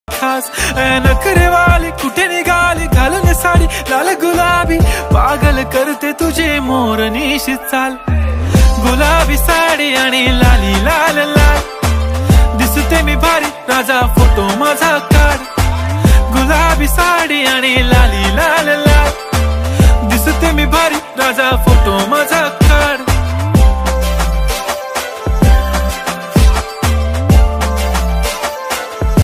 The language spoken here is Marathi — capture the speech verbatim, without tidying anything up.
खास नखरे वाली कुठे निघाली घालून साडी लाल गुलाबी पागल करते तुझे मोरनीशी चाल गुलाबी साडी आणि लाली लाल लाल दिसते मी भारी राजा फोटो माझा काढ गुलाबी साडी आणि लाली लाल लाल दिसते मी भारी राजा फोटो माझा काढ